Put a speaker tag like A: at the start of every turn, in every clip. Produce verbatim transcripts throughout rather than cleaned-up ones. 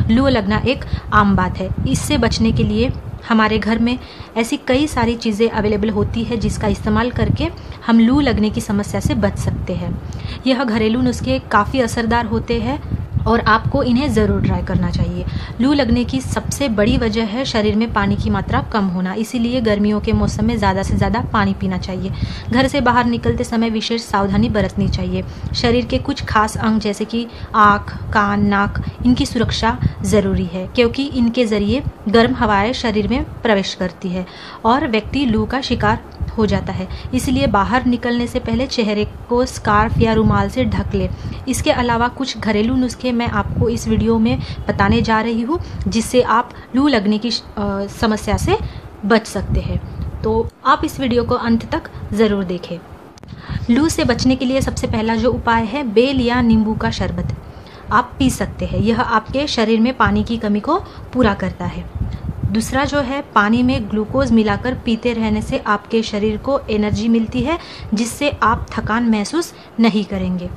A: लू लगना एक आम बात है। इससे बचने के लिए हमारे घर में ऐसी कई सारी चीज़ें अवेलेबल होती है जिसका इस्तेमाल करके हम लू लगने की समस्या से बच सकते हैं। यह घरेलू नुस्खे काफ़ी असरदार होते हैं और आपको इन्हें ज़रूर ट्राई करना चाहिए। लू लगने की सबसे बड़ी वजह है शरीर में पानी की मात्रा कम होना, इसीलिए गर्मियों के मौसम में ज़्यादा से ज़्यादा पानी पीना चाहिए। घर से बाहर निकलते समय विशेष सावधानी बरतनी चाहिए। शरीर के कुछ खास अंग जैसे कि आँख, कान, नाक, इनकी सुरक्षा ज़रूरी है क्योंकि इनके ज़रिए गर्म हवाएं शरीर में प्रवेश करती है और व्यक्ति लू का शिकार हो जाता है। इसलिए बाहर निकलने से पहले चेहरे को स्कार्फ या रुमाल से ढक ले। इसके अलावा कुछ घरेलू नुस्खे मैं आपको इस वीडियो में बताने जा रही हूँ जिससे आप लू लगने की समस्या से बच सकते हैं। तो आप इस वीडियो को अंत तक ज़रूर देखें। लू से बचने के लिए सबसे पहला जो उपाय है, बेल या नींबू का शरबत आप पी सकते हैं। यह आपके शरीर में पानी की कमी को पूरा करता है। दूसरा जो है, पानी में ग्लूकोज मिलाकर पीते रहने से आपके शरीर को एनर्जी मिलती है जिससे आप थकान महसूस नहीं करेंगे।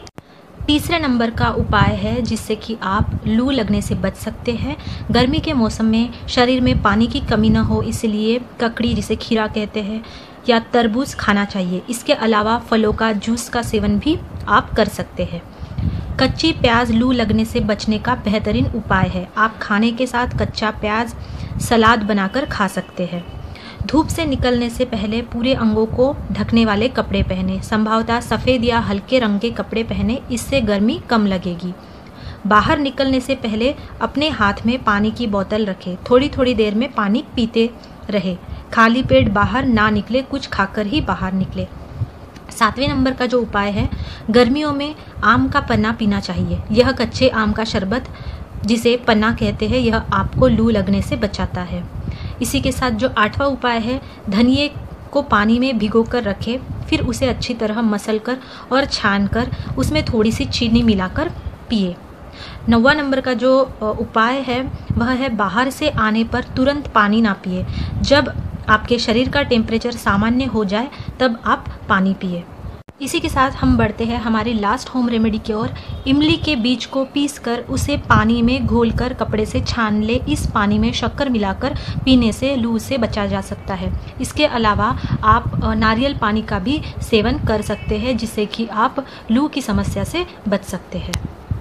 A: तीसरे नंबर का उपाय है जिससे कि आप लू लगने से बच सकते हैं। गर्मी के मौसम में शरीर में पानी की कमी न हो इसलिए ककड़ी, जिसे खीरा कहते हैं, या तरबूज खाना चाहिए। इसके अलावा फलों का जूस का सेवन भी आप कर सकते हैं। कच्ची प्याज लू लगने से बचने का बेहतरीन उपाय है। आप खाने के साथ कच्चा प्याज सलाद बनाकर खा सकते हैं। धूप से निकलने से पहले पूरे अंगों को ढकने वाले कपड़े पहने, संभवतः सफ़ेद या हल्के रंग के कपड़े पहने, इससे गर्मी कम लगेगी। बाहर निकलने से पहले अपने हाथ में पानी की बोतल रखें। थोड़ी थोड़ी देर में पानी पीते रहे। खाली पेट बाहर ना निकले, कुछ खाकर ही बाहर निकले। सातवें नंबर का जो उपाय है, गर्मियों में आम का पन्ना पीना चाहिए। यह कच्चे आम का शरबत, जिसे पन्ना कहते हैं, यह आपको लू लगने से बचाता है। इसी के साथ जो आठवां उपाय है, धनिए को पानी में भिगोकर रखें, फिर उसे अच्छी तरह मसलकर और छानकर उसमें थोड़ी सी चीनी मिलाकर पिए। नौवां नंबर का जो उपाय है वह है, बाहर से आने पर तुरंत पानी ना पिए। जब आपके शरीर का टेम्परेचर सामान्य हो जाए तब आप पानी पिए। इसी के साथ हम बढ़ते हैं हमारी लास्ट होम रेमेडी की ओर। इमली के बीज को पीसकर उसे पानी में घोलकर कपड़े से छान ले। इस पानी में शक्कर मिलाकर पीने से लू से बचा जा सकता है। इसके अलावा आप नारियल पानी का भी सेवन कर सकते हैं जिससे कि आप लू की समस्या से बच सकते हैं।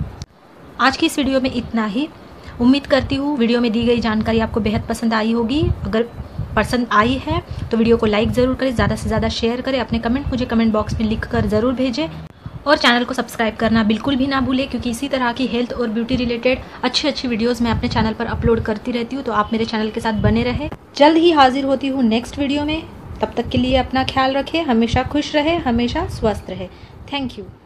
A: आज की इस वीडियो में इतना ही। उम्मीद करती हूँ वीडियो में दी गई जानकारी आपको बेहद पसंद आई होगी। अगर पसंद आई है तो वीडियो को लाइक ज़रूर करें, ज़्यादा से ज़्यादा शेयर करें, अपने कमेंट मुझे कमेंट बॉक्स में लिख कर ज़रूर भेजें और चैनल को सब्सक्राइब करना बिल्कुल भी ना भूलें क्योंकि इसी तरह की हेल्थ और ब्यूटी रिलेटेड अच्छी अच्छी वीडियोस मैं अपने चैनल पर अपलोड करती रहती हूँ। तो आप मेरे चैनल के साथ बने रहें। जल्द ही हाजिर होती हूँ नेक्स्ट वीडियो में। तब तक के लिए अपना ख्याल रखें, हमेशा खुश रहे, हमेशा स्वस्थ रहे। Thank you.